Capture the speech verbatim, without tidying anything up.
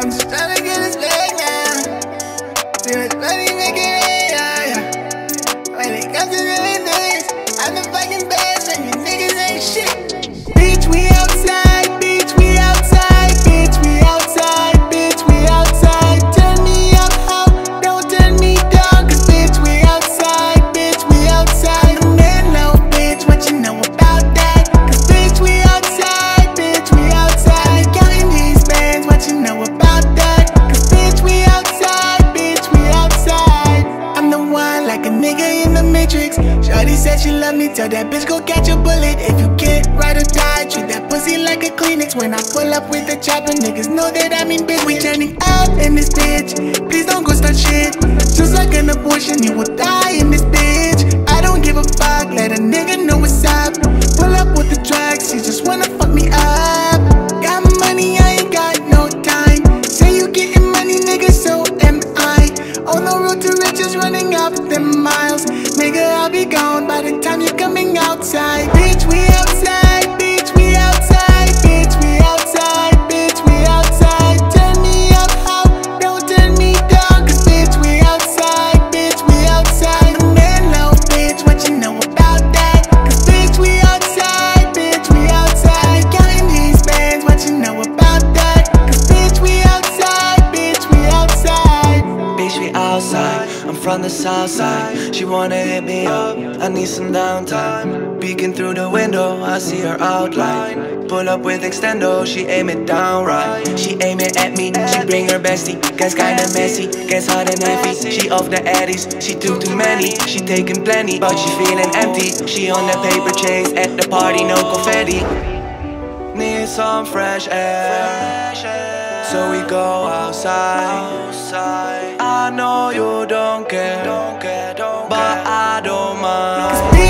I'm just tryna get this bag now. See much money make it rain, yeah, yeah. When it comes to the things, I'm the fucking best and you niggas ain't shit. Bitch, we outside, bitch, we outside, bitch, we outside, bitch, we outside. Turn me up, how? Don't turn me down, cause bitch, we outside, bitch, we outside. The man low, bitch, what you know about that? Cause bitch, we outside, bitch, we outside. Counting these bands, what you know about that? Cause bitch, we outside, bitch, we outside. I'm the one like a nigga in the Matrix. Shorty said she love me, tell that bitch go catch a bullet. If you get ride or die, treat that pussy like a Kleenex. When I pull up with the chopper, niggas know that I mean bitch. We turning out in this bitch, please don't go start shit. Just like an abortion, you will die in this bitch. I don't give a fuck, let a nigga know what's up. Pull up with the drugs, she just wanna fuck me up. Got money, I ain't got no time. Say you getting money, nigga, so am I. On the road to riches, running up them miles. Nigga, I'll be gone by the time you're coming outside. Bitch, we outside, bitch, we outside, bitch, we outside, bitch, we outside. Turn me up, how? Don't turn me down, cause bitch, we outside, bitch, we outside. The man low, bitch, what you know about that? Cause bitch, we outside, bitch, we outside. Counting these bands, what you know about that? Cause bitch, we outside, bitch, we outside. Bitch, we outside, I'm from the south side. She wanna hit me up, I need some downtime. Peeking through the window, I see her outline. Pull up with extendo, she aim it down right. She aim it at me, she bring her bestie. Gets kinda messy, gets hot and heavy. She off the addies, she took too many. She taking plenty, but she feeling empty. She on the paper chase, at the party no confetti. Need some fresh air, so we go outside. I know you don't care, but I don't mind.